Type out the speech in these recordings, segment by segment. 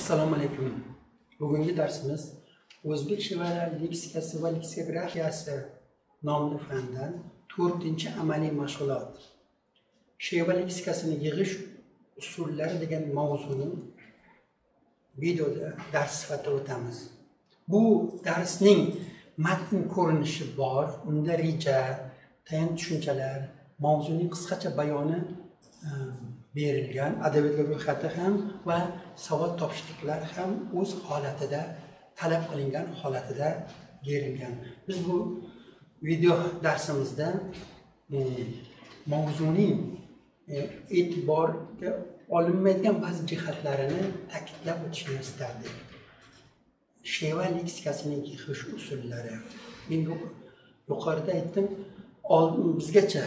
Assalomu alaykum. Bugungi darsimiz O'zbek shevalar leksikasi va leksikografiyasi nomli fandan 4-amaliy mashg'ulot. Sheva leksikasini yig'ish usullari degan mavzuni videoda dars sifatida o'tamiz. Bu darsning matn ko'rinishi bor, unda reja, tayanch tushunchalar, mavzuning qisqacha bayoni berilgan, adabiyotlar ro'yxati ham va savol topshiriqlar ham o'z holatida, talab qilingan holatida berilgan. Biz bu video darsimizda mavzuning e'tiborga olinmaydigan ba'zi jihatlarini ta'kidlab o'tishni istardik. Sheva leksikasining yig'ish usullari. Men yuqorida aytdim, bizgacha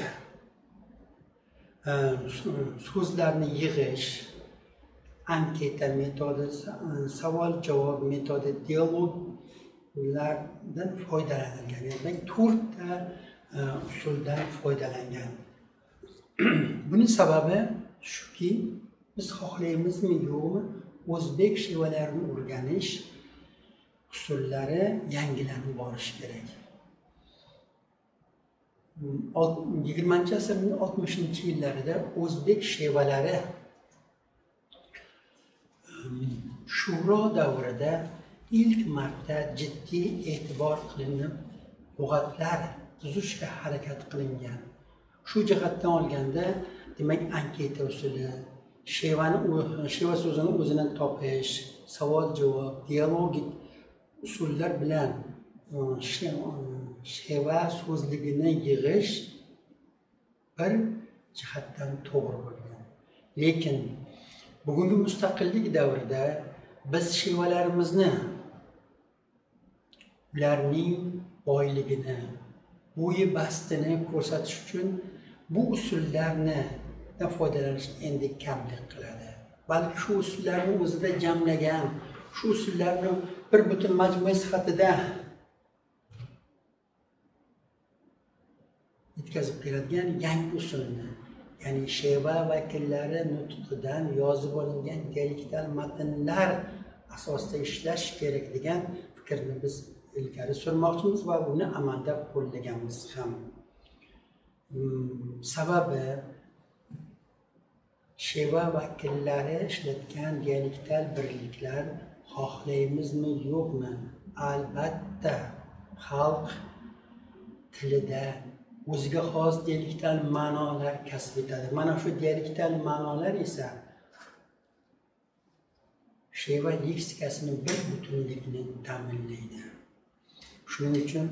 so'zlarni yig'ish, anketa metodi, savol-javob metodi, dialoglardan foydalanilgan. Ya'ni 4 ta usuldan foydalangan. Buning sababi shuki, biz xohlaymizmi yo'qmi, o'zbek shevalarini o'rganish usullari yangilanib borishi kerak. 20-asrning 60-yillarida o'zbek shevalari Shuro davrida ilk marta jiddiy e'tibor qilinib, lug'atlar tuzishga harakat qilingan. Shu jihatdan olganda, demak, anketa usuli, sheva so'zini o'zidan topish, savol-javob, dialogik usullar bilan sheva so'zligini yig'ish bir jihatdan to'g'ri bo'lgan. Lekin bugungi mustaqillik davrida biz shevalarimizni, ularning boyligini, bo'yi bastini ko'rsatish uchun bu usullarni foydalanish endi kamlik qiladi. Balki shu usullarni o'zida jamlagan, shu usullarni bir butun majmua sifatida yetkazib keladigan yangi usulni, ya'ni sheva vakillari nutqidan yozib olingan dialektal matnlar asosida ishlash kerak degan fikrni biz ilgari surmoqchimiz va buni amalda qo'llaganmiz ham. Sababi sheva vakillari ishlatgan dialektal birliklar xohlaymizmi yo'qmi, albatta xalq tilida o'ziga xos dialektal ma'nolar kasb etadi. Mana shu dialektal ma'nolar esa sheva leksikasini bir butunlikni ta'minlaydi. Shuning uchun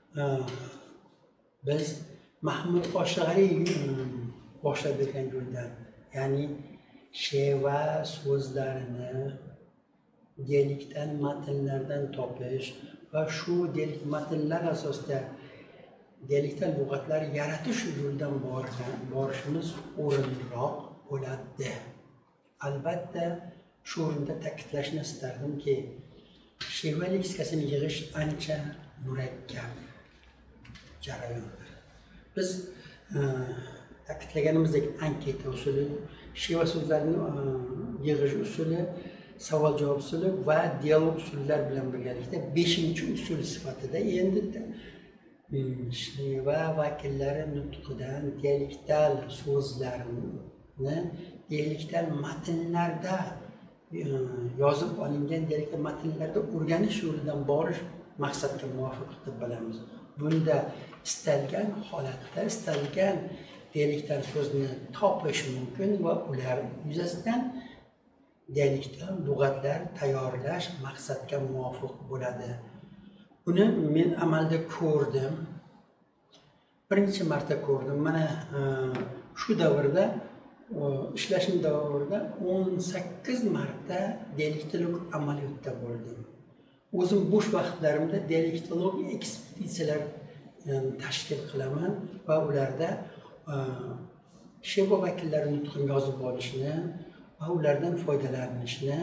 biz Mahmud Qoshg'ariy boshlab bergan yo'ldan, ya'ni sheva so'zlarini dialektal matnlardan topish va shu dialekt matnlar asosida dialektal lug'atlar yaratish yo'lidan borishimiz o'rinliroq bo'ladi. Albatta, shu o'rinda ta'kidlashni istardimki, sheva leksikasini yig'ish ancha murakkab jarayondir. Biz ta'kidlaganimizdek anketa usuli, sheva so'zlarini yig'ish usuli, savol-javob usuli va dialog usullar bilan birgalikda 5-usul sifatida endi sheva vakillari nutqidan dialektal so'zlarni dialektal matnlarda yozib olingan dialektal matnlarda o'rganish yo'lidan borish maqsadga muvofiq deb bilamiz. Bunda istalgan holatda istalgan dialektal so'zni topish mumkin va ular yuzasidan dialektal lug'atlar tayyorlash maqsadga muvofiq bo'ladi. Buni men amalda ko'rdim. Birinchi marta ko'rdim. Mana shu davrda, ishlashim davrida 18 marta dialektolog amaliyotda bo'ldim. O'zim bo'sh vaqtlarimda dialektolog ekspeditsiyalar tashkil qilaman va ularda sheva vakillari nutqini yozib olishni va ulardan foydalanishni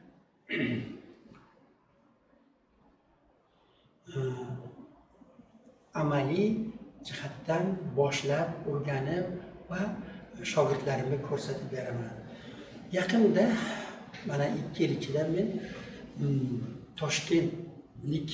amaliy jihatdan boshlab, o'rganib va shogirdlarimga ko'rsatib beraman. Yaqinda mana 2 yil ichida men toshkentlik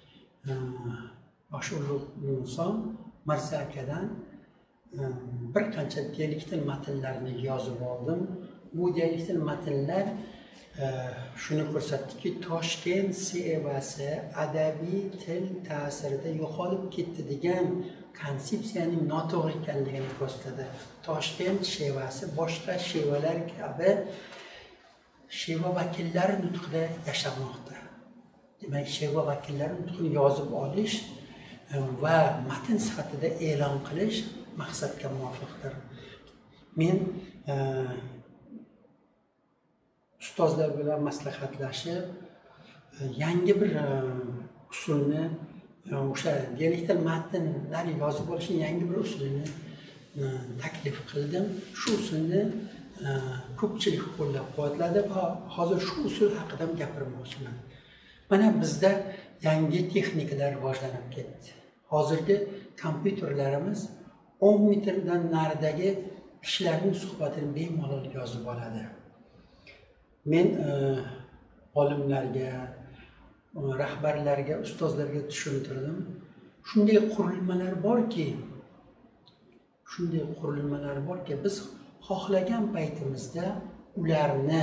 yosh ulug' inson Mirza akadan bir qancha dialektal matnlarni yozib oldim. Bu dialektal matnlar shuni ko'rsatdiki, Toshkent sevasi adabiy til ta'sirida yo'qolib ketdi degan konsepsiyaning noto'g'ri ekanligini ko'rsatadi. Toshkent shevasi boshqa shevalar kabi sheva vakillari nutqida yashamoqda. Demak, sheva vakillari nutqini yozib olish va matn sifatida e'lon qilish maqsadga muvofiqdir. Men ustozlar bilan maslahatlashib yangi bir usulni, o'sha dialektal matnlar yozib olishning yangi bir usulini taklif qildim. Shu usulni ko'pchilik qo'llab-quvvatladi va hozir shu usul haqida gapirmoqchiman. Mana bizda yangi texnikalar rivojlanib ketdi. Hozirgi kompyuterlarimiz 10 metrdan naridagi kishilarning suhbatini bemalol yozib oladi. Men olimlarga, rahbarlarga, ustozlarga tushuntirdim. Shunday qurilmalar borki, biz xohlagan paytimizda ularni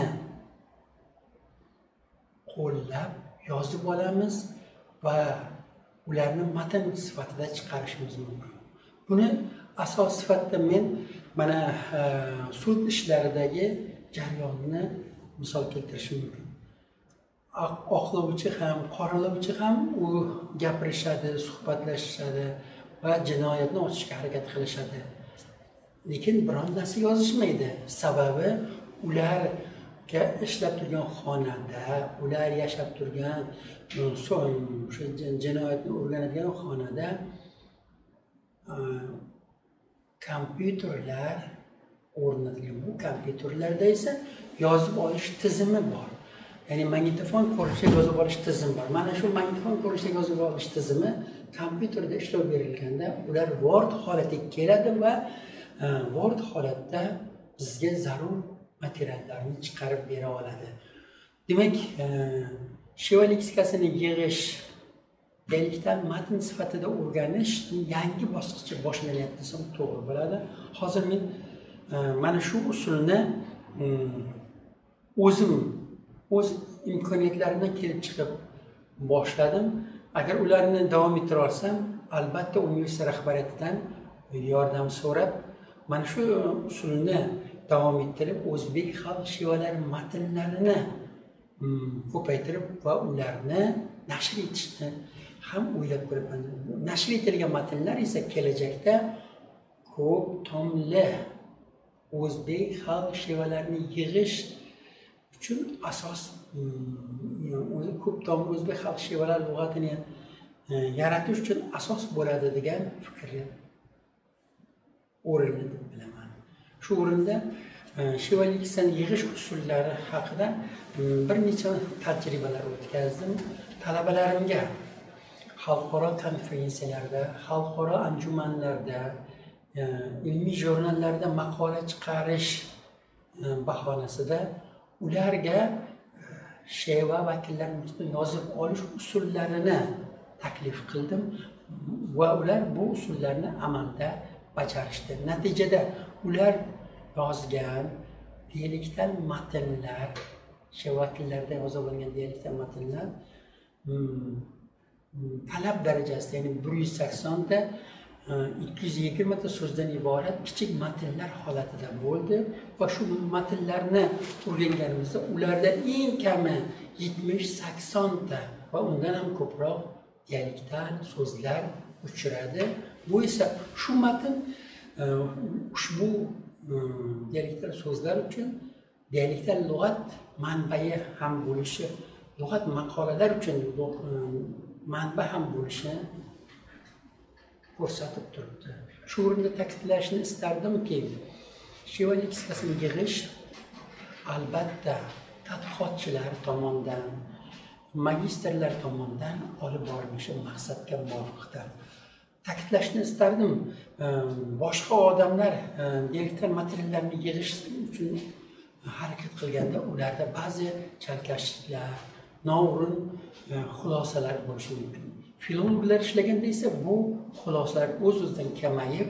qo'llab yozib olamiz va ularni matn sifatida chiqarishimiz mumkin. Buni asos sifatida men mana sud ishlaridagi jarayonni misol keltirishim mumkin. Oqlovchi ham, qoralovchi ham u gapirishadi, suhbatlashishadi va jinoyatni ochishga harakat qilishadi. Lekin biron narsa yozishmaydi. Sababi ularga ishlab turgan xonada, ular yashab turgan o'sha jinoyatni o'rganadigan xonada kompyuterlar o'rnatilgan. Bu kompyuterlarda esa yozib olish tizimi bor. Ya'ni magnitofon ko'rishga yozib olish tizimi bor. Mana shu magnitofon ko'rishga yozib olish tizimi kompyuterda ishlov berilganda ular Word holatiga keladi va Word holatda bizga zarur materiallarni chiqarib bera oladi. Demak, sheva leksikasini yig'ish, dialektal matn sifatida o'rganish yangi bosqichi boshlanyapti desam to'g'ri bo'ladi. Hozir men mana shu usulni o'z imkoniyatlarimdan kelib chiqib boshladim. Agar ularni davom ettira olsam, albatta universitet rahbariyatidan yordam so'rab, mana shu usulni davom ettirib, o'zbek xalq shevalari matnlarini ko'paytirib va ularni nashr etishni ham o'ylab ko'raman. Nashr etilgan matnlar esa kelajakda ko'p tomli o'zbek xalq shevalarini yig'ish uchun asos, ko'p tomli o'zbek xalq shevalar lug'atini yaratish uchun asos bo'ladi degan fikrni o'rinli deb bilaman. Shu o'rinda sheva leksikasini yig'ish usullari haqida bir necha tajribalar o'tkazdim. Talabalarimga xalqaro konferensiyalarda, xalqaro anjumanlarda, ilmiy jurnallarda maqola chiqarish bahonasida ularga sheva vakillarini yozib olish usullarini taklif qildim va ular bu usullarni amalda bajarishdi. Natijada ular yozgan dialektal matnlar, sheva vakillarida yozib olingan dialektal matnlar talab darajasida, ya'ni 180 ta 220 ta so'zdan iborat kichik matnlar holatida bo'ldi va shu matnlarni o'rganganimizda ularda eng kami 70-80 ta va undan ham ko'proq dialektal so'zlar uchradi. Bu esa shu matn ushbu dialektal so'zlar uchun dialektal lug'at manbai ham bo'lishi, lug'at maqolalar uchun manba ham bo'lishi ko'rsatib turibdi. Shu o'rinda ta'kidlashni istardimki, sheva leksikasini yig'ish albatta tadqiqotchilar tomonidan, magistrlar tomonidan olib borilishi maqsadga muvofiqdir. Ta'kidlashni istardim, boshqa odamlar dialektal materiallarni yig'ish uchun harakat qilganda ularda ba'zi chalkashliklar, noo'rin xulosalar bo'lishi mumkin. Filologlar ishlaganda esa bu xulosalar o'z-o'zidan kamayib,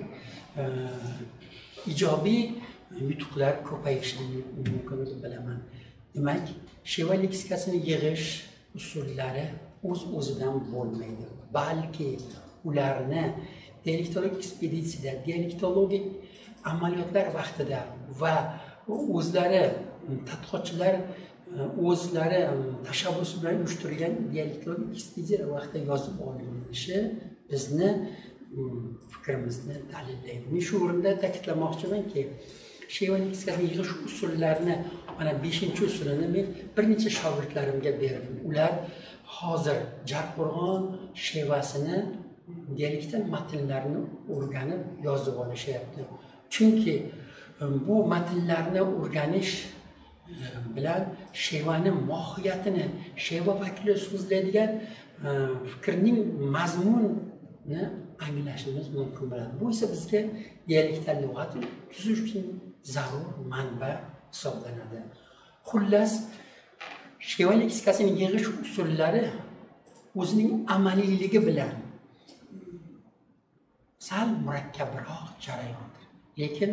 ijobiy yutuqlar ko'payishi mumkin deb bilaman. Demak, Sheva leksikasini yig'ish usullari o'z-o'zidan bo'lmaydi. Balki ularni dialektologik ekspeditsiyada, dialektologik amaliyotlar vaqtida va o'zlari tadqiqotchilar o'zlari tashabbusi bilan uyushtirilgan dialektologik ekspeditsiyalar vaqtida yozib olinishi bizni fikrimizni dalillaydi. Men shu o'rinda ta'kidlamoqchimanki, Sheva leksikasini yig'ish usullarini, mana 5-usulini men bir necha shogirdlarimga berdim. Ular hozir Jarqo'rg'on shevasini, dialektal matnlarni o'rganib yozib olishyapti. Chunki bu matnlarni o'rganish bilan shevani mohiyatini, sheva vakili so'zlaydigan fikrning mazmunini anglashimiz mumkin bo'ladi. Bu esa bizga dialektal lug'at tuzish uchun zarur manba hisoblanadi. Xullas, Sheva leksikasining yig'ish usullari o'zining amaliyligi bilan sal murakkabroq jarayondir. Lekin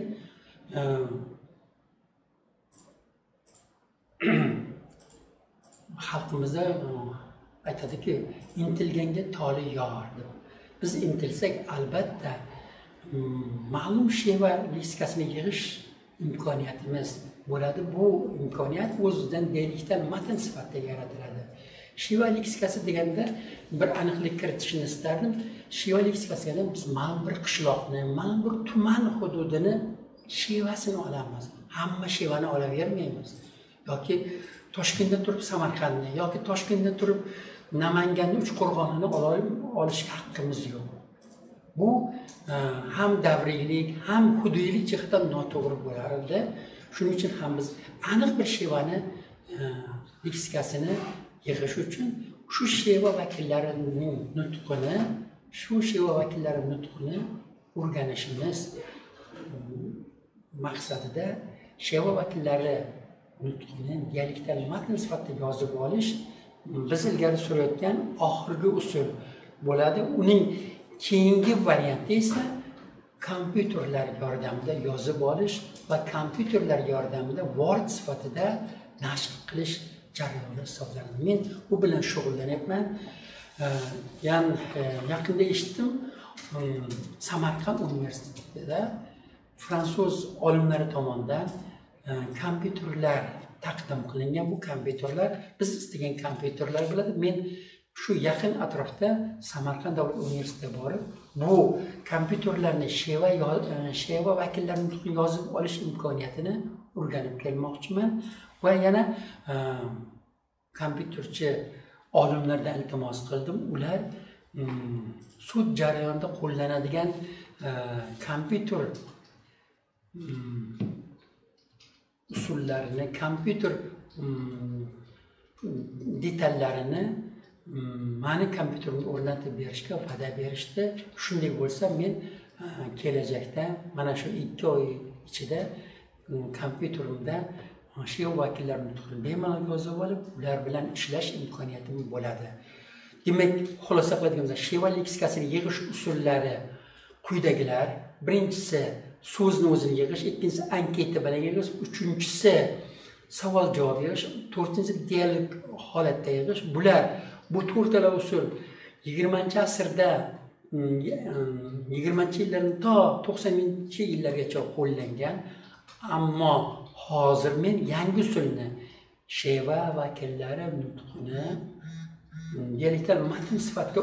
xalqimizda aytadiki, intilganga toli yor deb. Biz intilsak, albatta ma'lum Sheva leksikasini yig'ish imkoniyatimiz bo'ladi. Bu imkoniyat o'zidan dialektal matn sifatida yaratiladi. Sheva leksikasi deganda bir aniqlik kiritishni istardim. Sheva leksikasiga biz ma'lum bir qishloqni, ma'lum bir tuman hududini shevasini olamiz. Hamma shevani olavermaymiz. Yoki Toshkentda turib Samarqandni, yoki Toshkentda turib Namanganni, Uchqo'rg'onni olishga haqqimiz yo'q. Bu ham davriylik, ham hududiylik jihatdan noto'g'ri bo'lardi. Shuning uchun ham biz aniq bir shevani leksikasini yig'ish uchun shu sheva vakillarining nutqini, o'rganishimiz maqsadida sheva vakillari nutqini dialektal matn sifatida yozib olish biz ilgari surayotgan oxirgi usul bo'ladi. Uning keyingi varianti esa kompyuterlar yordamida yozib olish va kompyuterlar yordamida Word sifatida nashr qilish jarayoni hisoblanadi. Men bu bilan shug'ullanyapman. Yaqinda eshitdim, Samarqand universitetida fransuz olimlari tomonidan kompyuterlar taqdim qilingan. Bu kompyuterlar biz istagan kompyuterlar bo'ladi. Men shu yaqin atrofda Samarqand davlat universitetiga borib, bu kompyuterlarni sheva vakillarini yozib olish imkoniyatini o'rganib kelmoqchiman va yana kompyuterchi olimlardan iltimos qildim. Ular sud jarayonida qo'llanadigan kompyuter usullarini, kompyuter detallarini mani kompyuterimga o'rnatib berishga va'da berishdi. Shunday bo'lsa, men kelajakda mana shu 2 oy ichida kompyuterimda Sheva vakillarini nutqini bemalol yozib olib, ular bilan ishlash imkoniyatim bo'ladi. Demak, xulosa qiladiganimizda Sheva leksikasini yig'ish usullari quyidagilar. Birinchisi so'zni o'zini yig'ish, ikkinchisi anketa bilan yig'ish, uchinchisi savol-javob yig'ish, to'rtinchisi dialog holatda yig'ish. Bu to'rtala usul 20-asrda 20-yillardan to 90-yillargacha qo'llangan. Ammo hozir men yangi usulni, Sheva vakillari nutqini dialektal matn sifatida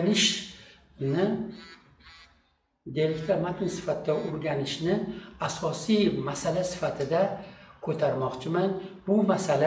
o'rganishni asosiy masala sifatida ko'tarmoqchiman. Bu masala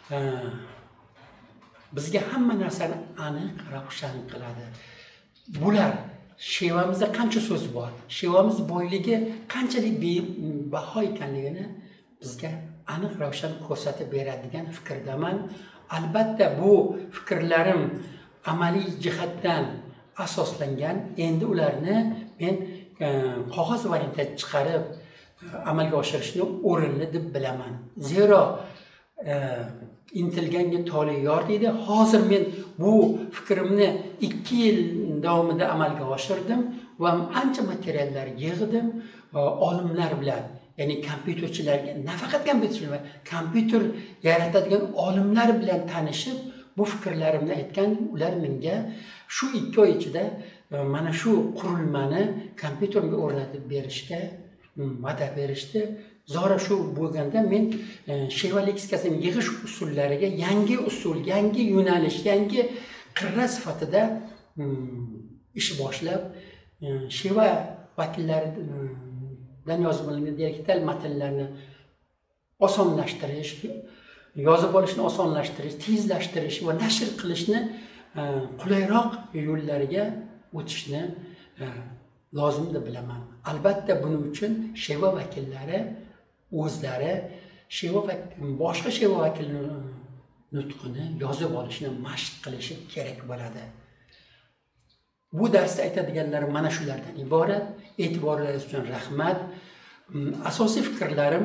bizga hamma narsani aniq, ravshan qiladi. Bular shevamizda qancha so'z bor, shevamiz boyligi qanchalik bebaho ekanligini bizga aniq, ravshan ko'rsatib beradigan fikrdaman. Albatta bu fikrlarim amaliy jihatdan asoslangan. Endi ularni men qog'oz variantda chiqarib amalga oshirishni o'rinli deb bilaman. Zero intilganga tole yor deydi. Hozir men bu fikrimni 2 yil davomida amalga oshirdim va ancha materiallar yig'dim. Olimlar bilan, ya'ni kompyuterchilarga, nafaqat kompyuterchilar, kompyuter yaratadigan olimlar bilan tanishib, bu fikrlarimni aytgan, ular menga shu 2 oy ichida mana shu qurilmani kompyuterga o'rnatib berishga va'da berishdi. Zora shu bo'lganda men sheva leksikasini yig'ish usullariga yangi usul, yangi yo'nalish, yangi qirra sifatida ish boshlab, sheva vakillaridan yozib olingan dialektal matnlarni osonlashtirish, yozib olishni osonlashtirish, tezlashtirish va nashr qilishni qulayroq yo'llariga o'tishni lozim deb bilaman. Albatta buning uchun sheva vakillari o'zlari boshqa sheva vakilining nutqini yozib olishni mashq qilishi kerak bo'ladi. Bu darsda aytadiganlarim mana shulardan iborat. E'tiborlaringiz uchun rahmat. Asosiy fikrlarim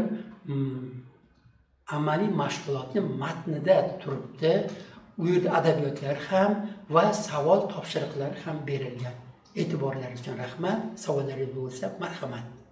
amaliy mashg'ulotni matnida turibdi. U yerda adabiyotlar ham va savol topshiriqlar ham berilgan. E'tiborlaringiz uchun rahmat. Savollaringiz bo'lsa marhamat.